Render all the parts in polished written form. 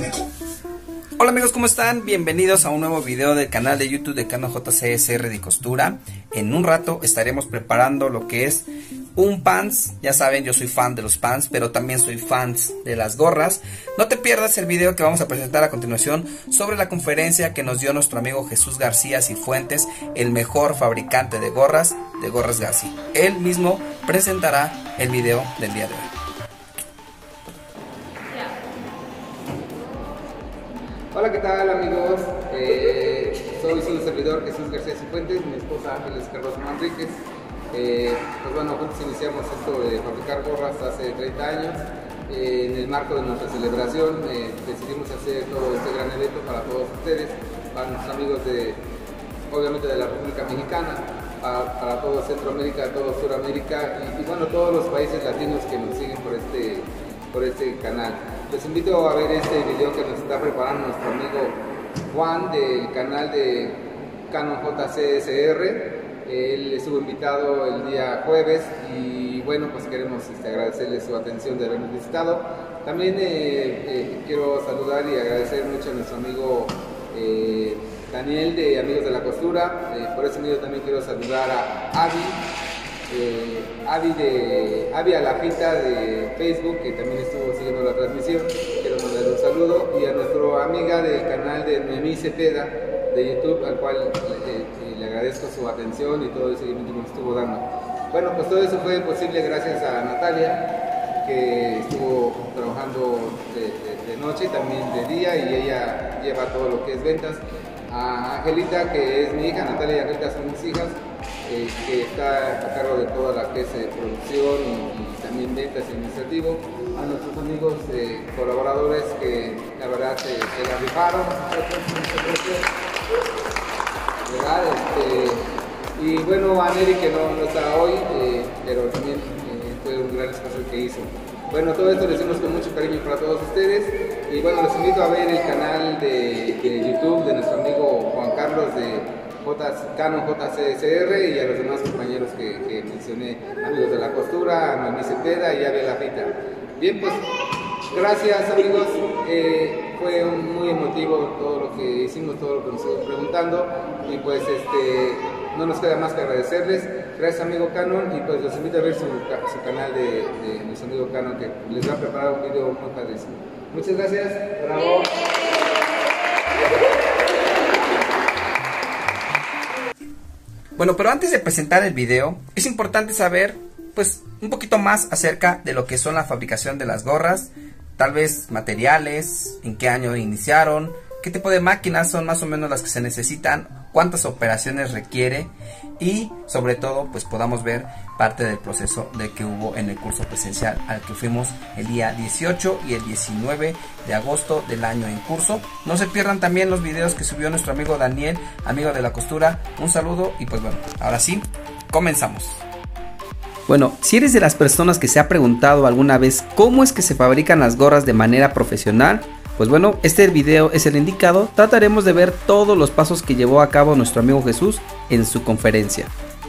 Hola amigos, ¿cómo están? Bienvenidos a un nuevo video del canal de YouTube de Cano JCSR de Costura. En un rato estaremos preparando lo que es un pants. Ya saben, yo soy fan de los pants, pero también soy fan de las gorras. No te pierdas el video que vamos a presentar a continuación sobre la conferencia que nos dio nuestro amigo Jesús García Cifuentes, el mejor fabricante de gorras García. Él mismo presentará el video del día de hoy. Hola, ¿qué tal amigos? Soy su servidor Jesús García Cifuentes, mi esposa Ángeles Carlos Manríquez. Pues bueno, juntos iniciamos esto de fabricar gorras hace 30 años. En el marco de nuestra celebración decidimos hacer todo este gran evento para todos ustedes, para nuestros amigos obviamente de la República Mexicana, para todo Centroamérica, todo Suramérica y bueno, todos los países latinos que nos siguen por este canal. Les invito a ver este video que nos está preparando nuestro amigo Juan del canal de Cano JCSR. Él estuvo invitado el día jueves y bueno, pues queremos agradecerle su atención de habernos visitado. También quiero saludar y agradecer mucho a nuestro amigo Daniel de Amigos de la Costura. Por ese medio también quiero saludar a Avi Alajita de Facebook, que también estuvo siguiendo la transmisión. Quiero mandarle un saludo, y a nuestra amiga del canal de Noemí Cepeda de YouTube, al cual le agradezco su atención y todo el seguimiento que nos estuvo dando. Bueno, pues todo eso fue posible gracias a Natalia, que estuvo trabajando de noche y también de día, y ella lleva todo lo que es ventas. A Angelita, que es mi hija. Natalia y Angelita son mis hijas, que está a cargo de toda la que es producción y también ventas y administrativo. A nuestros amigos colaboradores que la verdad se la rifaron, ¿verdad? Y bueno, a Neri, que no está hoy, pero también fue un gran esfuerzo que hizo. Bueno, todo esto lo hicimos con mucho cariño para todos ustedes, y bueno, los invito a ver el canal de YouTube de nuestro amigo Juan Carlos de Cano JCSR, y a los demás compañeros que mencioné, Amigos de la Costura, a Noemí Cepeda y a Abby Alajita. Bien, pues gracias amigos, fue muy emotivo todo lo que hicimos, todo lo que nos estuvimos preguntando, y pues no nos queda más que agradecerles. Gracias amigo Canon, y pues los invito a ver su canal de nuestro amigo Canon, que les va a preparar un video muy padrísimo. Muchas gracias, bravo. Bueno, pero antes de presentar el video, es importante saber pues un poquito más acerca de lo que son la fabricación de las gorras, tal vez materiales, en qué año iniciaron, qué tipo de máquinas son más o menos las que se necesitan, cuántas operaciones requiere, y sobre todo pues podamos ver parte del proceso de que hubo en el curso presencial al que fuimos el día 18 y el 19 de agosto del año en curso. No se pierdan también los videos que subió nuestro amigo Daniel, amigo de la costura. Un saludo, y pues bueno, ahora sí, comenzamos. Bueno, si eres de las personas que se ha preguntado alguna vez cómo es que se fabrican las gorras de manera profesional, pues bueno, este video es el indicado. Trataremos de ver todos los pasos que llevó a cabo nuestro amigo Jesús en su conferencia.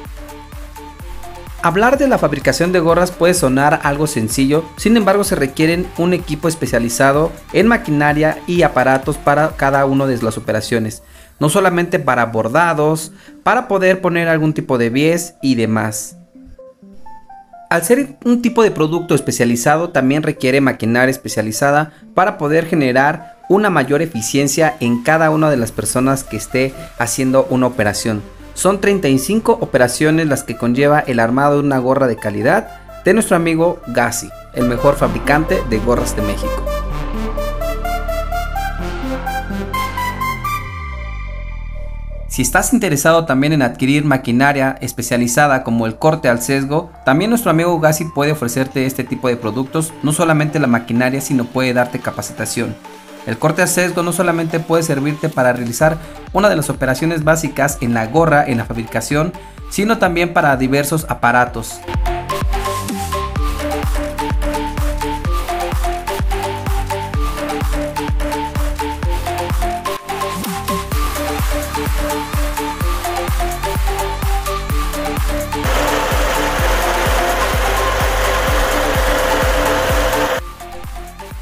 Hablar de la fabricación de gorras puede sonar algo sencillo, sin embargo se requieren un equipo especializado en maquinaria y aparatos para cada una de las operaciones, no solamente para bordados, para poder poner algún tipo de bies y demás. Al ser un tipo de producto especializado, también requiere maquinaria especializada para poder generar una mayor eficiencia en cada una de las personas que esté haciendo una operación. Son 35 operaciones las que conlleva el armado de una gorra de calidad de nuestro amigo García, el mejor fabricante de gorras de México. Si estás interesado también en adquirir maquinaria especializada como el corte al sesgo, también nuestro amigo García puede ofrecerte este tipo de productos. No solamente la maquinaria, sino puede darte capacitación. El corte al sesgo no solamente puede servirte para realizar una de las operaciones básicas en la gorra, en la fabricación, sino también para diversos aparatos.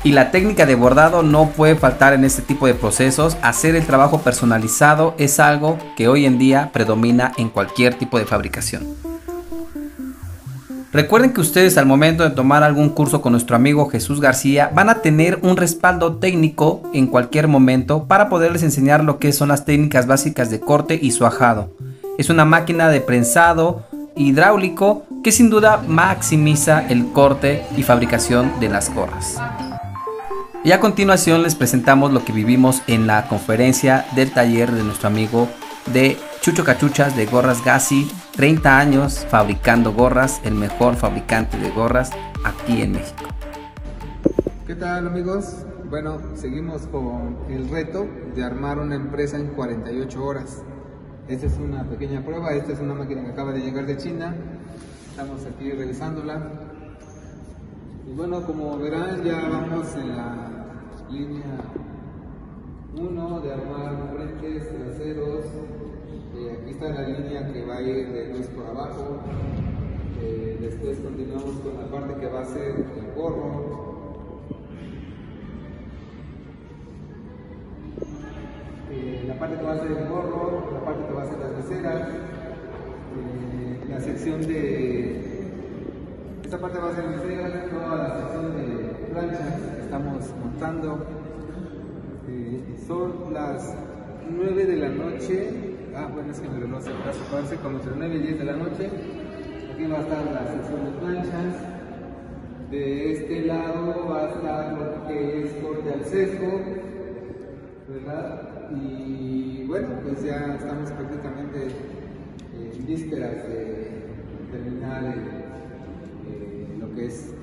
Y la técnica de bordado no puede faltar en este tipo de procesos. Hacer el trabajo personalizado es algo que hoy en día predomina en cualquier tipo de fabricación. Recuerden que ustedes al momento de tomar algún curso con nuestro amigo Jesús García van a tener un respaldo técnico en cualquier momento para poderles enseñar lo que son las técnicas básicas de corte y suajado. Es una máquina de prensado hidráulico que sin duda maximiza el corte y fabricación de las gorras. Y a continuación les presentamos lo que vivimos en la conferencia del taller de nuestro amigo de Chucho Cachuchas de Gorras Gassi, 30 años fabricando gorras, el mejor fabricante de gorras aquí en México. ¿Qué tal, amigos? Bueno, seguimos con el reto de armar una empresa en 48 horas. Esta es una pequeña prueba, esta es una máquina que acaba de llegar de China, estamos aquí revisándola. Y bueno, como verán, ya vamos en la línea 1 de armar frentes, traseros. Aquí está la línea que va a ir de luz por abajo. Después continuamos con la parte que va a ser el gorro. La parte que va a ser el gorro, la parte que va a ser las viseras, la sección de... Esta parte va a ser viseras, toda la sección de planchas que estamos montando. Son las 9 de la noche. Bueno, es que mi reloj se parece como entre 9 y 10 de la noche. Aquí va a estar la sección de planchas. De este lado va a estar lo que es corte al sesgo, ¿verdad? Y bueno, pues ya estamos prácticamente en vísperas de terminar lo que es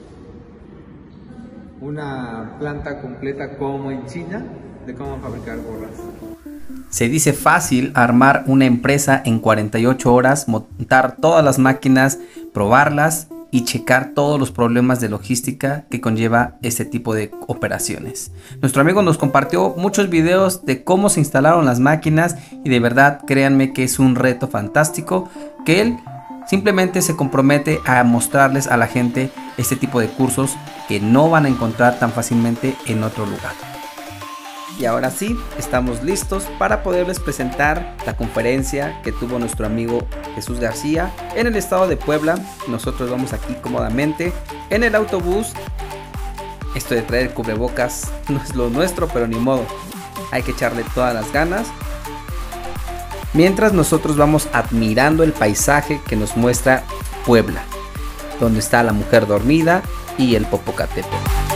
una planta completa como en China de cómo fabricar gorras. Se dice fácil armar una empresa en 48 horas, montar todas las máquinas, probarlas y checar todos los problemas de logística que conlleva este tipo de operaciones. Nuestro amigo nos compartió muchos videos de cómo se instalaron las máquinas y de verdad créanme que es un reto fantástico que él simplemente se compromete a mostrarles a la gente este tipo de cursos que no van a encontrar tan fácilmente en otro lugar. Y ahora sí, estamos listos para poderles presentar la conferencia que tuvo nuestro amigo Jesús García en el estado de Puebla. Nosotros vamos aquí cómodamente en el autobús. Esto de traer cubrebocas no es lo nuestro, pero ni modo. Hay que echarle todas las ganas. Mientras nosotros vamos admirando el paisaje que nos muestra Puebla, donde está la mujer dormida y el Popocatépetl.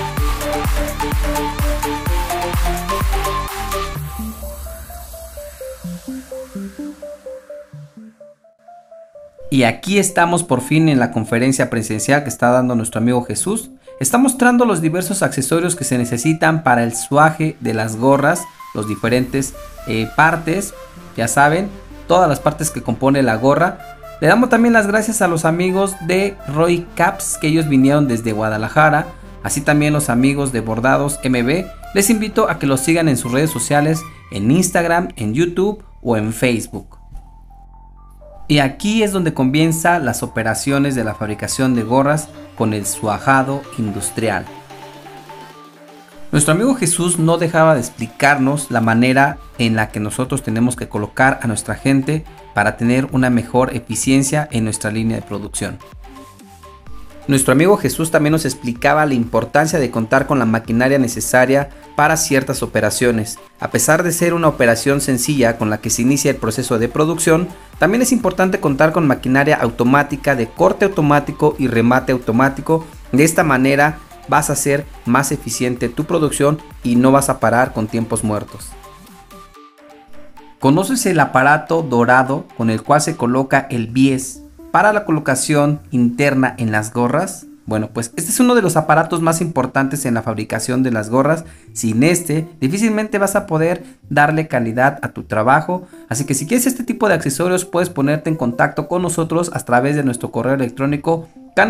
Y aquí estamos por fin en la conferencia presencial que está dando nuestro amigo Jesús. Está mostrando los diversos accesorios que se necesitan para el suaje de las gorras, los diferentes partes, ya saben, todas las partes que compone la gorra. Le damos también las gracias a los amigos de Roy Caps, que ellos vinieron desde Guadalajara, así también los amigos de Bordados MB. Les invito a que los sigan en sus redes sociales, en Instagram, en YouTube o en Facebook. Y aquí es donde comienzan las operaciones de la fabricación de gorras con el suajado industrial. Nuestro amigo Jesús no dejaba de explicarnos la manera en la que nosotros tenemos que colocar a nuestra gente para tener una mejor eficiencia en nuestra línea de producción. Nuestro amigo Jesús también nos explicaba la importancia de contar con la maquinaria necesaria para ciertas operaciones. A pesar de ser una operación sencilla con la que se inicia el proceso de producción, también es importante contar con maquinaria automática de corte automático y remate automático. De esta manera vas a hacer más eficiente tu producción y no vas a parar con tiempos muertos. ¿Conoces el aparato dorado con el cual se coloca el bies para la colocación interna en las gorras? Bueno, pues este es uno de los aparatos más importantes en la fabricación de las gorras. Sin este, difícilmente vas a poder darle calidad a tu trabajo. Así que si quieres este tipo de accesorios, puedes ponerte en contacto con nosotros a través de nuestro correo electrónico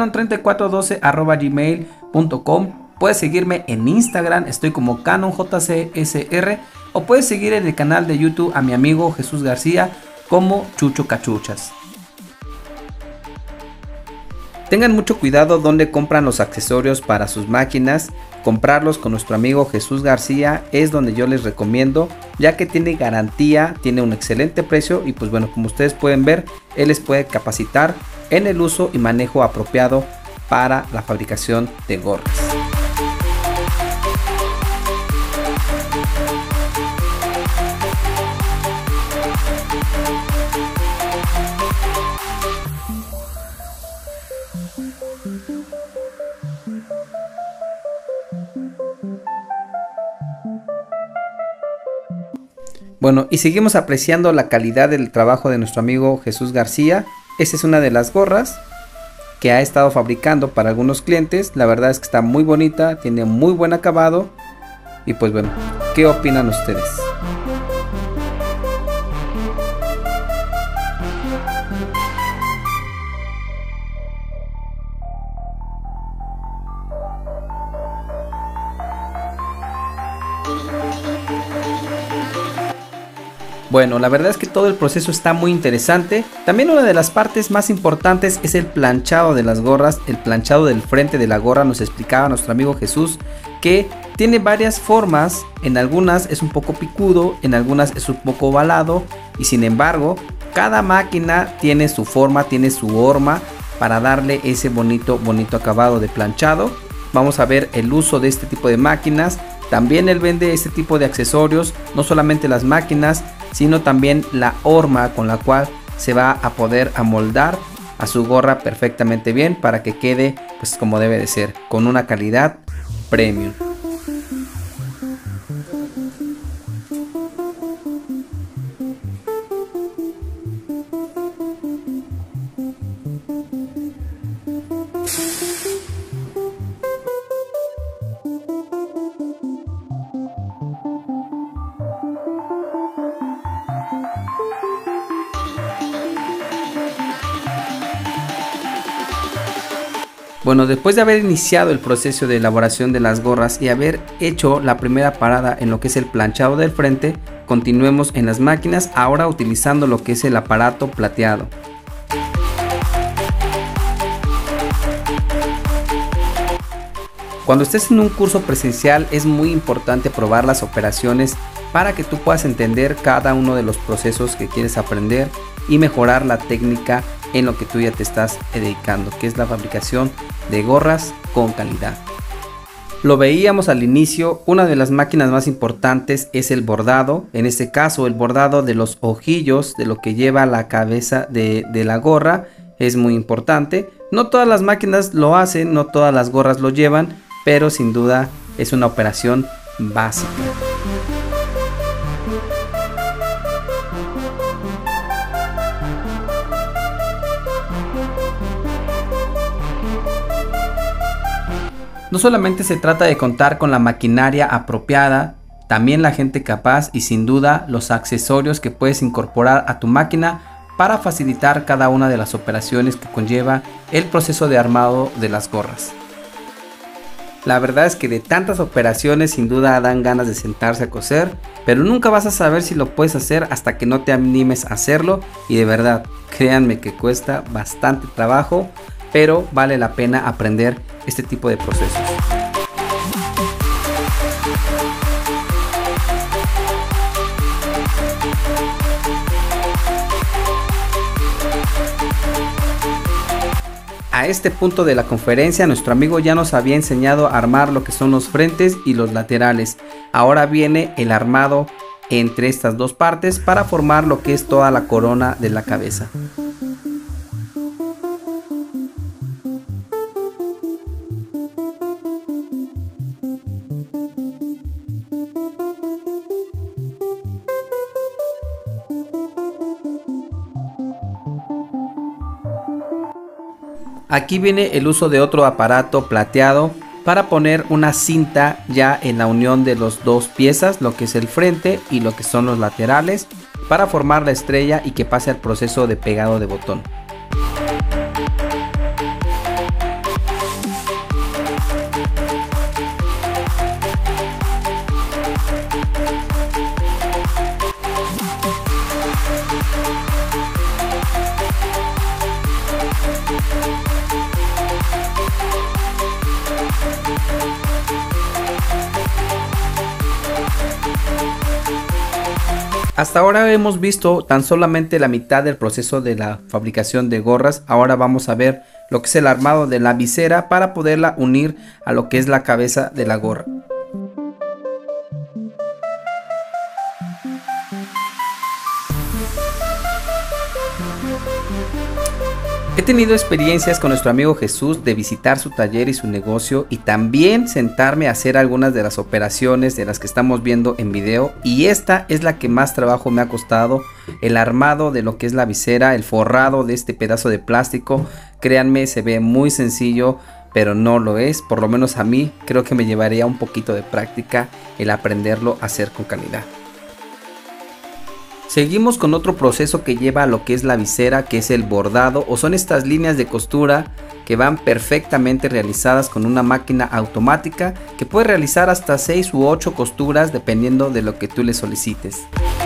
canon3412@gmail.com. Puedes seguirme en Instagram, estoy como canonjcsr, o puedes seguir en el canal de YouTube a mi amigo Jesús García como Chucho Cachuchas. Tengan mucho cuidado donde compran los accesorios para sus máquinas. Comprarlos con nuestro amigo Jesús García es donde yo les recomiendo, ya que tiene garantía, tiene un excelente precio y pues bueno, como ustedes pueden ver, él les puede capacitar en el uso y manejo apropiado para la fabricación de gorras. Bueno, y seguimos apreciando la calidad del trabajo de nuestro amigo Jesús García. Esta es una de las gorras que ha estado fabricando para algunos clientes. La verdad es que está muy bonita, tiene muy buen acabado. Y pues bueno, ¿qué opinan ustedes? Bueno, la verdad es que todo el proceso está muy interesante. También una de las partes más importantes es el planchado de las gorras. El planchado del frente de la gorra, nos explicaba nuestro amigo Jesús que tiene varias formas. En algunas es un poco picudo, en algunas es un poco ovalado. Y sin embargo, cada máquina tiene su forma, tiene su horma para darle ese bonito acabado de planchado. Vamos a ver el uso de este tipo de máquinas. También él vende este tipo de accesorios, no solamente las máquinas, sino también la horma con la cual se va a poder amoldar a su gorra perfectamente bien para que quede pues como debe de ser, con una calidad premium. Bueno, después de haber iniciado el proceso de elaboración de las gorras y haber hecho la primera parada en lo que es el planchado del frente, continuemos en las máquinas, ahora utilizando lo que es el aparato plateado. Cuando estés en un curso presencial es muy importante probar las operaciones para que tú puedas entender cada uno de los procesos que quieres aprender y mejorar la técnica en lo que tú ya te estás dedicando, que es la fabricación de gorras con calidad. Lo veíamos al inicio, una de las máquinas más importantes es el bordado, en este caso el bordado de los ojillos de lo que lleva la cabeza de la gorra es muy importante. No todas las máquinas lo hacen, no todas las gorras lo llevan, pero sin duda es una operación básica. No solamente se trata de contar con la maquinaria apropiada, también la gente capaz y sin duda los accesorios que puedes incorporar a tu máquina para facilitar cada una de las operaciones que conlleva el proceso de armado de las gorras. La verdad es que de tantas operaciones sin duda dan ganas de sentarse a coser, pero nunca vas a saber si lo puedes hacer hasta que no te animes a hacerlo, y de verdad, créanme que cuesta bastante trabajo, pero vale la pena aprender este tipo de procesos. A este punto de la conferencia nuestro amigo ya nos había enseñado a armar lo que son los frentes y los laterales. Ahora viene el armado entre estas dos partes para formar lo que es toda la corona de la cabeza. Aquí viene el uso de otro aparato plateado para poner una cinta ya en la unión de las dos piezas, lo que es el frente y lo que son los laterales, para formar la estrella y que pase al proceso de pegado de botón. Hasta ahora hemos visto tan solamente la mitad del proceso de la fabricación de gorras. Ahora vamos a ver lo que es el armado de la visera para poderla unir a lo que es la cabeza de la gorra. He tenido experiencias con nuestro amigo Jesús de visitar su taller y su negocio, y también sentarme a hacer algunas de las operaciones de las que estamos viendo en video, y esta es la que más trabajo me ha costado: el armado de lo que es la visera, el forrado de este pedazo de plástico. Créanme, se ve muy sencillo, pero no lo es. Por lo menos a mí creo que me llevaría un poquito de práctica el aprenderlo a hacer con calidad. Seguimos con otro proceso que lleva a lo que es la visera, que es el bordado, o son estas líneas de costura que van perfectamente realizadas con una máquina automática que puede realizar hasta 6 u 8 costuras dependiendo de lo que tú le solicites.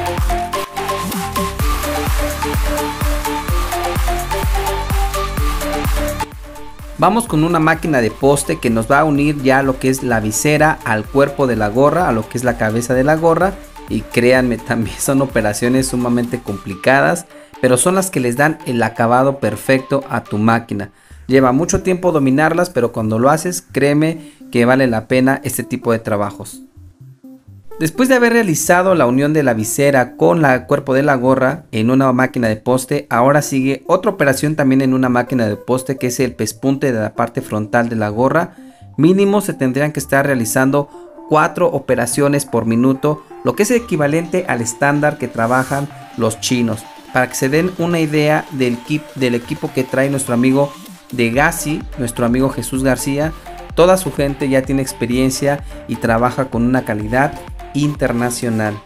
Vamos con una máquina de poste que nos va a unir ya lo que es la visera al cuerpo de la gorra, a lo que es la cabeza de la gorra. Y créanme, también son operaciones sumamente complicadas, pero son las que les dan el acabado perfecto a tu máquina. Lleva mucho tiempo dominarlas, pero cuando lo haces, créeme que vale la pena este tipo de trabajos. Después de haber realizado la unión de la visera con el cuerpo de la gorra en una máquina de poste, ahora sigue otra operación también en una máquina de poste, que es el pespunte de la parte frontal de la gorra. Mínimo se tendrían que estar realizando 4 operaciones por minuto, lo que es equivalente al estándar que trabajan los chinos. Para que se den una idea del equipo que trae nuestro amigo de Gassi, nuestro amigo Jesús García, toda su gente ya tiene experiencia y trabaja con una calidad internacional.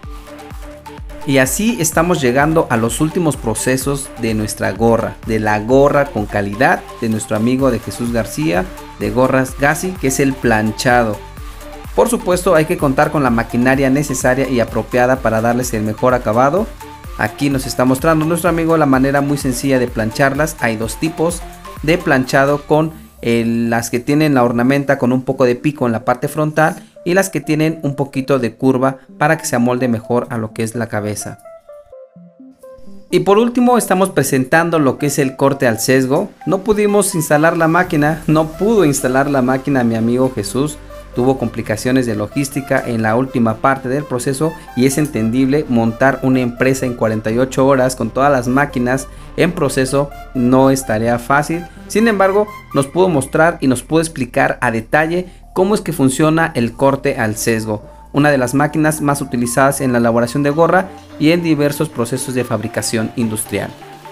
Y así estamos llegando a los últimos procesos de nuestra gorra, de la gorra con calidad de nuestro amigo de Jesús García, de Gorras Gassi, que es el planchado. Por supuesto, hay que contar con la maquinaria necesaria y apropiada para darles el mejor acabado. Aquí nos está mostrando nuestro amigo la manera muy sencilla de plancharlas. Hay dos tipos de planchado, con las que tienen la ornamenta con un poco de pico en la parte frontal y las que tienen un poquito de curva para que se amolde mejor a lo que es la cabeza. Y por último estamos presentando lo que es el corte al sesgo. No pudimos instalar la máquina, no pudo instalar la máquina mi amigo Jesús. Tuvo complicaciones de logística en la última parte del proceso, y es entendible. Montar una empresa en 48 horas con todas las máquinas en proceso no es tarea fácil. Sin embargo, nos pudo mostrar y nos pudo explicar a detalle cómo es que funciona el corte al sesgo, una de las máquinas más utilizadas en la elaboración de gorra y en diversos procesos de fabricación industrial.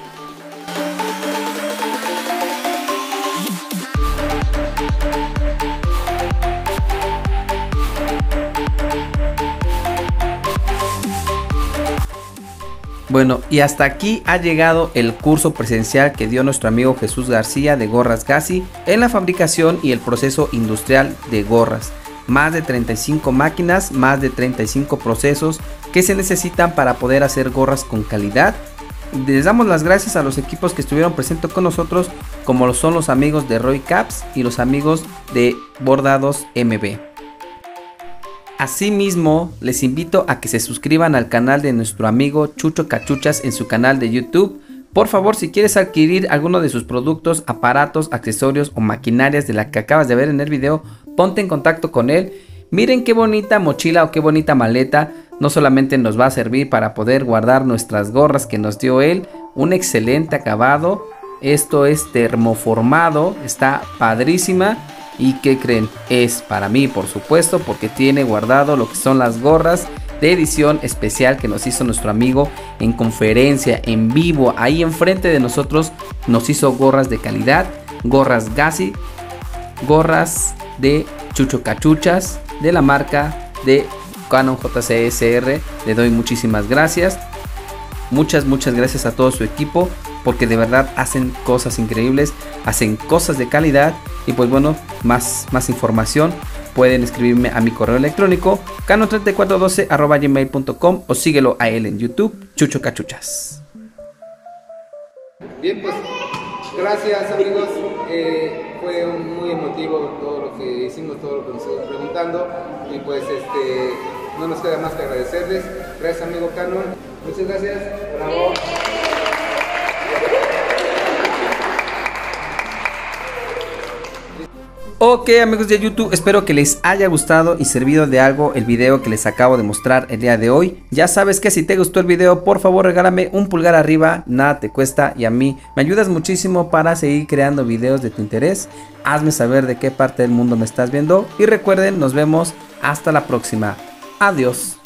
Bueno, y hasta aquí ha llegado el curso presencial que dio nuestro amigo Jesús García de Gorras Gassi en la fabricación y el proceso industrial de gorras. Más de 35 máquinas, más de 35 procesos que se necesitan para poder hacer gorras con calidad. Les damos las gracias a los equipos que estuvieron presentes con nosotros, como lo son los amigos de Roy Caps y los amigos de Bordados MB. Asimismo, les invito a que se suscriban al canal de nuestro amigo Chucho Cachuchas en su canal de YouTube. Por favor, si quieres adquirir alguno de sus productos, aparatos, accesorios o maquinarias de la que acabas de ver en el video, ponte en contacto con él. Miren qué bonita mochila o qué bonita maleta. No solamente nos va a servir para poder guardar nuestras gorras que nos dio él, un excelente acabado. Esto es termoformado, está padrísima. ¿Y qué creen? Es para mí, por supuesto, porque tiene guardado lo que son las gorras de edición especial que nos hizo nuestro amigo en conferencia, en vivo, ahí enfrente de nosotros. Nos hizo gorras de calidad, Gorras Gassi, gorras de Chucho Cachuchas, de la marca de Canon JCSR. Le doy muchísimas gracias. Muchas gracias a todo su equipo, porque de verdad hacen cosas increíbles, hacen cosas de calidad. Y pues bueno, más información pueden escribirme a mi correo electrónico canon3412@gmail.com, o síguelo a él en YouTube, Chucho Cachuchas. Bien, pues gracias amigos, fue muy emotivo todo lo que hicimos, todo lo que nos estuvimos preguntando, y pues no nos queda más que agradecerles. Gracias amigo Canon. Muchas gracias. Bravo. Ok, amigos de YouTube, espero que les haya gustado y servido de algo el video que les acabo de mostrar el día de hoy. Ya sabes que si te gustó el video, por favor regálame un pulgar arriba, nada te cuesta y a mí me ayudas muchísimo para seguir creando videos de tu interés. Hazme saber de qué parte del mundo me estás viendo y recuerden, nos vemos hasta la próxima. Adiós.